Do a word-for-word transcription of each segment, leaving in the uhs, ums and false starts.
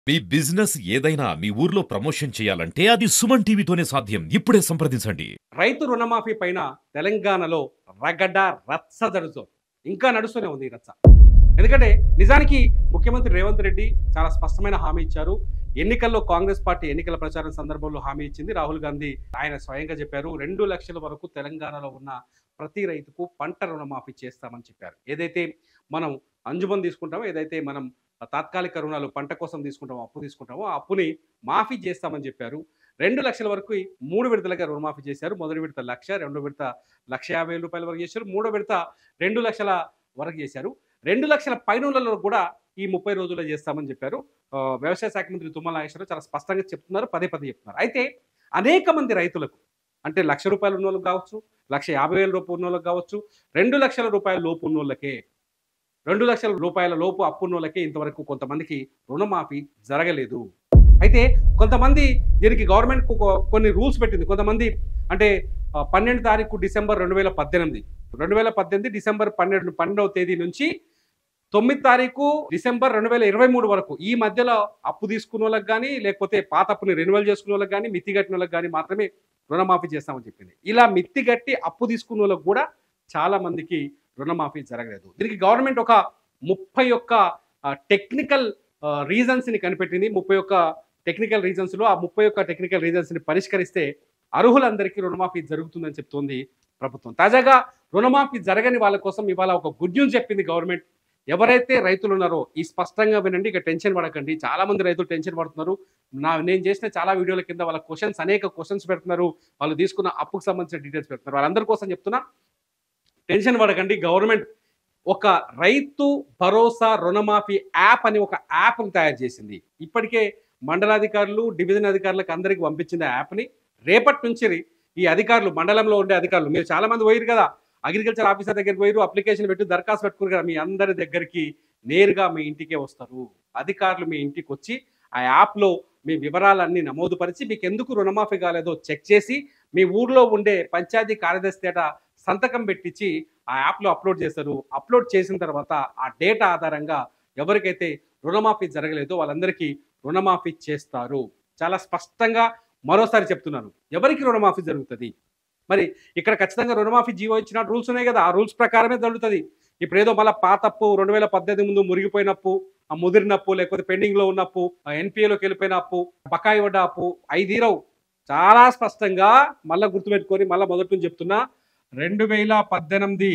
మీ business ఏదైనా మీ ఊర్లో promotion చేయాలంటే అది సుమన్ టీవీతోనే సాధ్యం. ఇప్పుడే సంప్రదించండి. రైతు రుణమాఫీ పైన తెలంగాణలో రగడ రచ్చ జరుగుతోంది. ఇంకా నడుస్తూనే ఉంది ఈ రచ్చ. ఎందుకంటే నిజానికి ముఖ్యమంత్రి రేవంత్ రెడ్డి చాలా స్పష్టమైన హామీ ఇచ్చారు. ఎన్నికల్లో కాంగ్రెస్ పార్టీ ఎన్నికల ప్రచారం సందర్భంలో హామీ ఇచ్చింది. రాహుల్ గాంధీ ఆయన స్వయంగా చెప్పారు, రెండు లక్షల వరకు తెలంగాణలో ఉన్న ప్రతి రైతుకు పంట రుణమాఫీ చేస్తామని చెప్పారు. ఏదైతే మనం అంజుమన్ తీసుకుంటామో, ఏదైతే మనం తాత్కాలిక రుణాలు పంట కోసం తీసుకుంటామో, అప్పు తీసుకుంటామో ఆ అప్పుని మాఫీ చేస్తామని చెప్పారు. రెండు లక్షల వరకు మూడు విడతలుగా రుణమాఫీ చేశారు. మొదటి విడత లక్ష, రెండో విడత లక్ష యాభై వేల రూపాయల వరకు చేశారు. మూడో విడత రెండు లక్షల వరకు చేశారు. రెండు లక్షల పైనులలో కూడా ఈ ముప్పై రోజుల్లో చేస్తామని చెప్పారు. వ్యవసాయ శాఖ మంత్రి తుమ్మల నాగేశ్వరరావు చాలా స్పష్టంగా చెప్తున్నారు, పదే పదే చెప్తున్నారు. అయితే అనేక మంది రైతులకు అంటే లక్ష రూపాయలు ఉన్న వాళ్ళకి కావచ్చు, లక్ష యాభై వేల రూపాయలు ఉన్న వాళ్ళకి కావచ్చు, రెండు లక్షల రూపాయల లోపు ఉన్న వాళ్ళకే రెండు లక్షల రూపాయల లోపు అప్పున్నోళ్ళకే ఇంతవరకు కొంతమందికి రుణమాఫీ జరగలేదు. అయితే కొంతమంది దీనికి గవర్నమెంట్ కొన్ని రూల్స్ పెట్టింది. కొంతమంది అంటే పన్నెండు తారీఖు డిసెంబర్ రెండు వేల పద్దెనిమిది రెండు వేల పద్దెనిమిది డిసెంబర్ పన్నెండు పన్నెండవ తేదీ నుంచి తొమ్మిది తారీఖు డిసెంబర్ రెండు వేల ఇరవై మూడు వరకు ఈ మధ్యలో అప్పు తీసుకున్న వాళ్ళకి కానీ, లేకపోతే పాత అప్పుని రెన్యువల్ చేసుకున్న వాళ్ళకి కానీ, మిత్తిగట్టిన వాళ్ళకి కానీ మాత్రమే రుణమాఫీ చేస్తామని చెప్పింది. ఇలా మిత్తిగట్టి అప్పు తీసుకున్న వాళ్ళకి కూడా చాలా మందికి రుణమాఫీ జరగలేదు. దీనికి గవర్నమెంట్ ఒక ముప్పై ఒక్క టెక్నికల్ రీజన్స్ని కనిపెట్టింది. ముప్పై ఒక్క టెక్నికల్ రీజన్స్లో ఆ ముప్పై ఒక్క టెక్నికల్ రీజన్స్ని పరిష్కరిస్తే అర్హులందరికీ రుణమాఫీ జరుగుతుందని చెప్తోంది ప్రభుత్వం. తాజాగా రుణమాఫీ జరగని వాళ్ళ కోసం ఇవాళ ఒక గుడ్ న్యూస్ చెప్పింది గవర్నమెంట్. ఎవరైతే రైతులు ఉన్నారో ఈ స్పష్టంగా వినండి, ఇక టెన్షన్ పడకండి. చాలా మంది రైతులు టెన్షన్ పడుతున్నారు. నా నేను చేసిన చాలా వీడియోల కింద వాళ్ళ క్వశ్చన్స్ అనేక క్వశ్చన్స్ పెడుతున్నారు. వాళ్ళు తీసుకున్న అప్పుకు సంబంధించిన డీటెయిల్స్ పెడుతున్నారు. వాళ్ళందరి కోసం చెప్తున్నా, టెన్షన్ పడకండి. గవర్నమెంట్ ఒక రైతు భరోసా రుణమాఫీ యాప్ అని ఒక యాప్ని తయారు చేసింది. ఇప్పటికే మండలాధికారులు, డివిజన్ అధికారులకు అందరికీ పంపించింది ఆ యాప్ని. రేపటి నుంచి ఈ అధికారులు, మండలంలో ఉండే అధికారులు, మీరు చాలా మంది పోయారు కదా, అగ్రికల్చర్ ఆఫీసర్ దగ్గరికి పోయారు, అప్లికేషన్ పెట్టి దరఖాస్తు పెట్టుకున్నారు కదా, మీ అందరి దగ్గరికి నేరుగా మీ ఇంటికే వస్తారు. అధికారులు మీ ఇంటికి వచ్చి ఆ యాప్లో మీ వివరాలన్నీ నమోదుపరిచి మీకు ఎందుకు రుణమాఫీ కాలేదో చెక్ చేసి మీ ఊర్లో ఉండే పంచాయతీ కార్యదర్శి డేటా సంతకం పెట్టించి ఆ యాప్లో అప్లోడ్ చేస్తారు. అప్లోడ్ చేసిన తర్వాత ఆ డేటా ఆధారంగా ఎవరికైతే రుణమాఫీ జరగలేదో వాళ్ళందరికీ రుణమాఫీ చేస్తారు. చాలా స్పష్టంగా మరోసారి చెప్తున్నాను, ఎవరికి రుణమాఫీ జరుగుతుంది. మరి ఇక్కడ ఖచ్చితంగా రుణమాఫీ జీవో ఇచ్చిన రూల్స్ ఉన్నాయి కదా, ఆ రూల్స్ ప్రకారమే జరుగుతుంది. ఇప్పుడు ఏదో మళ్ళీ పాతప్పు, రెండు వేల పద్దెనిమిది ముందు మురిగిపోయినప్పు, ఆ ముదిరినప్పు, లేకపోతే పెండింగ్లో ఉన్నప్పు, ఎన్పిఏలోకి వెళ్ళిపోయిన అప్పు, బకాయి పడ్డ అప్పు ఐదీరవు. చాలా స్పష్టంగా మళ్ళీ గుర్తుపెట్టుకొని మళ్ళీ మొదటి నుంచి చెప్తున్నా, రెండు వేల పద్దెనిమిది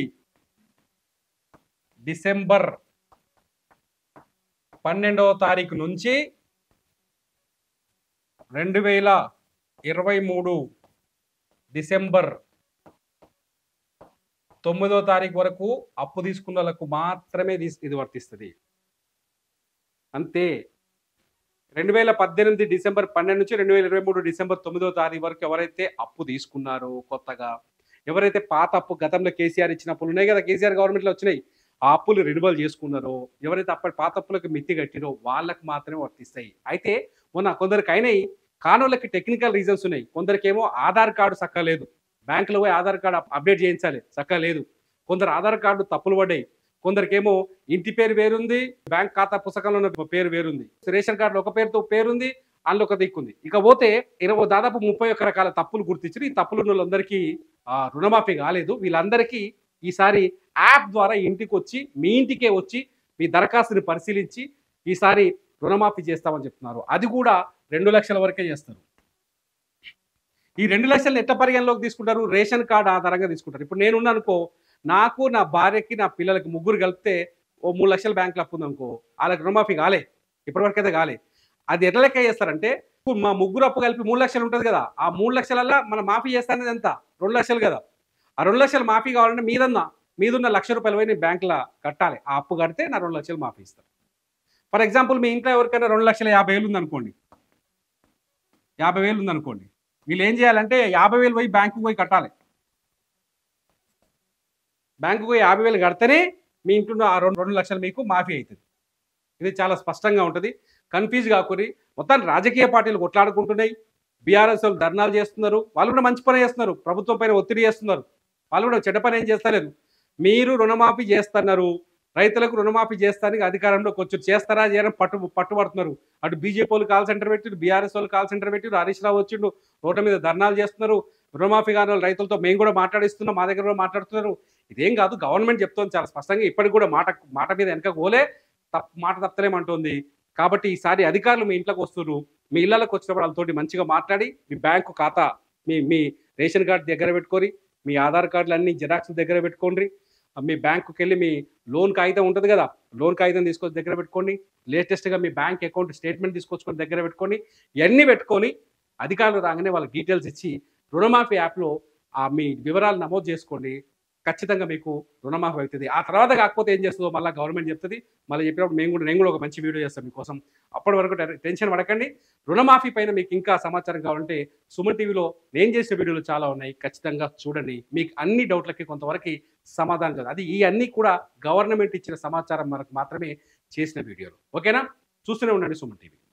డిసెంబర్ పన్నెండవ తారీఖు నుంచి రెండు వేల ఇరవై మూడు డిసెంబర్ తొమ్మిదో తారీఖు వరకు అప్పు తీసుకున్న వాళ్ళకు మాత్రమే ఇది వర్తిస్తుంది. అంతే. రెండు వేల పద్దెనిమిది డిసెంబర్ పన్నెండు నుంచి రెండు వేల ఇరవై మూడు డిసెంబర్ తొమ్మిదో తారీఖు వరకు ఎవరైతే అప్పు తీసుకున్నారో, కొత్తగా ఎవరైతే పాత అప్పు గతంలో కేసీఆర్ ఇచ్చిన అప్పులు ఉన్నాయి కదా, కేసీఆర్ గవర్నమెంట్లో వచ్చినాయి, ఆ అప్పులు రెన్యువల్ చేసుకున్నారో, ఎవరైతే అప్పటి పాత అప్పులకు మిత్తి కట్టిరో వాళ్ళకి మాత్రమే వర్తిస్తాయి. అయితే మొన్న కొందరికి అయినాయి, కానోళ్ళకి టెక్నికల్ రీజన్స్ ఉన్నాయి. కొందరికేమో ఆధార్ కార్డు చక్కగా లేదు, బ్యాంకులో పోయి ఆధార్ కార్డు అప్డేట్ చేయించాలి, చక్కగా లేదు. కొందరు ఆధార్ కార్డు తప్పులు పడ్డాయి. కొందరికేమో ఇంటి పేరు వేరుంది, బ్యాంక్ ఖాతా పుస్తకంలో ఉన్న పేరు వేరుంది, రేషన్ కార్డులో ఒక పేరుతో పేరుంది, అందులో ఒక దిక్కుంది. ఇక పోతే ఇరవై దాదాపు ముప్పై ఒక్క రకాల తప్పులు గుర్తించారు. ఈ తప్పులు ఉన్న వాళ్ళందరికీ రుణమాఫీ కాలేదు. వీళ్ళందరికీ ఈసారి యాప్ ద్వారా ఇంటికి వచ్చి, మీ ఇంటికే వచ్చి మీ దరఖాస్తుని పరిశీలించి ఈసారి రుణమాఫీ చేస్తామని చెప్తున్నారు. అది కూడా రెండు లక్షల వరకే చేస్తారు. ఈ రెండు లక్షలు ఎట్ట పరిగణలోకి తీసుకుంటారు? రేషన్ కార్డు ఆధారంగా తీసుకుంటారు. ఇప్పుడు నేనున్నా అనుకో, నాకు, నా భార్యకి, నా పిల్లలకి ముగ్గురు కలిపితే ఓ మూడు లక్షల బ్యాంకులు అప్పు ఉందనుకో, వాళ్ళకి రుణమాఫీ కాలే, ఇప్పటివరకు అయితే కాలే. అది ఎట్లా లెక్క చేస్తారంటే, మా ముగ్గురు అప్పు కలిపి మూడు లక్షలు ఉంటుంది కదా, ఆ మూడు లక్షలల్లో మనం మాఫీ చేస్తానేది ఎంత? రెండు లక్షలు కదా. ఆ రెండు లక్షలు మాఫీ కావాలంటే మీదన్నా మీదున్న లక్ష రూపాయలు పోయి నేను బ్యాంకులో కట్టాలి. ఆ అప్పు కడితే నా రెండు లక్షలు మాఫీ ఇస్తారు. ఫర్ ఎగ్జాంపుల్ మీ ఇంట్లో ఎవరికైనా రెండు లక్షల యాభై వేలు ఉందనుకోండి, యాభై వేలు ఉందనుకోండి, వీళ్ళు ఏం చేయాలంటే యాభై వేలు పోయి బ్యాంకుకు పోయి కట్టాలి. బ్యాంకుకు పోయి యాభై వేలు కడితేనే మీ ఇంట్లో ఆ రెండు రెండు లక్షలు మీకు మాఫీ అవుతుంది. ఇది చాలా స్పష్టంగా ఉంటుంది. కన్ఫ్యూజ్ కాకూరి. మొత్తాన్ని రాజకీయ పార్టీలు కొట్లాడుకుంటున్నాయి, బీఆర్ఎస్ వాళ్ళు ధర్నాలు చేస్తున్నారు, వాళ్ళు కూడా మంచి పని చేస్తున్నారు, ప్రభుత్వం పైన ఒత్తిడి చేస్తున్నారు, వాళ్ళు కూడా చెడ్డ పని ఏం చేస్తలేదు. మీరు రుణమాఫీ చేస్తున్నారు, రైతులకు రుణమాఫీ చేస్తానికి అధికారంలోకి వచ్చి చేస్తారా చేయడం పట్టు పట్టుబడుతున్నారు. అటు బీజేపీ వాళ్ళు కాల్ సెంటర్ పెట్టిరు, బీఆర్ఎస్ వాళ్ళు కాల్ సెంటర్ పెట్టిరు, హరీష్ రావు వచ్చిండు రోడ్ల మీద ధర్నాలు చేస్తున్నారు. రుణమాఫీ కాని వాళ్ళు రైతులతో మేము కూడా మాట్లాడిస్తున్నాం, మా దగ్గర కూడా మాట్లాడుతున్నారు. ఇదేం కాదు, గవర్నమెంట్ చెప్తోంది చాలా స్పష్టంగా. ఇప్పటికి కూడా మాట మాట మీద వెనక పోలే, తప్ప మాట తప్పలేమంటోంది. కాబట్టి ఈసారి అధికారులు మీ ఇంట్లోకి వస్తున్నారు. మీ ఇళ్లకు వచ్చినప్పుడు వాళ్ళతోటి మంచిగా మాట్లాడి మీ బ్యాంకు ఖాతా మీ మీ రేషన్ కార్డు దగ్గర పెట్టుకొని, మీ ఆధార్ కార్డులు అన్ని జిరాక్స్ దగ్గర పెట్టుకోండి. మీ బ్యాంకుకి వెళ్ళి మీ లోన్ కాగితం ఉంటుంది కదా, లోన్ కాగితం తీసుకొచ్చి దగ్గర పెట్టుకోండి. లేటెస్ట్గా మీ బ్యాంక్ అకౌంట్ స్టేట్మెంట్ తీసుకొచ్చుకొని దగ్గర పెట్టుకొని, ఇవన్నీ పెట్టుకొని అధికారులు రాగానే వాళ్ళకి డీటెయిల్స్ ఇచ్చి రుణమాఫీ యాప్లో ఆ మీ వివరాలు నమోదు చేసుకోండి. ఖచ్చితంగా మీకు రుణమాఫీ అవుతుంది. ఆ తర్వాత కాకపోతే ఏం చేస్తుందో మళ్ళీ గవర్నమెంట్ చెప్తుంది. మళ్ళీ చెప్పినప్పుడు మేము కూడా నేను కూడా ఒక మంచి వీడియో చేస్తాం మీకోసం. అప్పటి వరకు టెన్షన్ పడకండి. రుణమాఫీ పైన మీకు ఇంకా సమాచారం కావాలంటే సుమన్ టీవీలో నేను చేసిన వీడియోలు చాలా ఉన్నాయి, ఖచ్చితంగా చూడండి. మీకు అన్ని డౌట్లకి కొంతవరకు సమాధానం కాదు, అది ఈ అన్నీ కూడా గవర్నమెంట్ ఇచ్చిన సమాచారం మనకు మాత్రమే చేసిన వీడియోలు. ఓకేనా? చూస్తూనే ఉండండి సుమన్ టీవీ.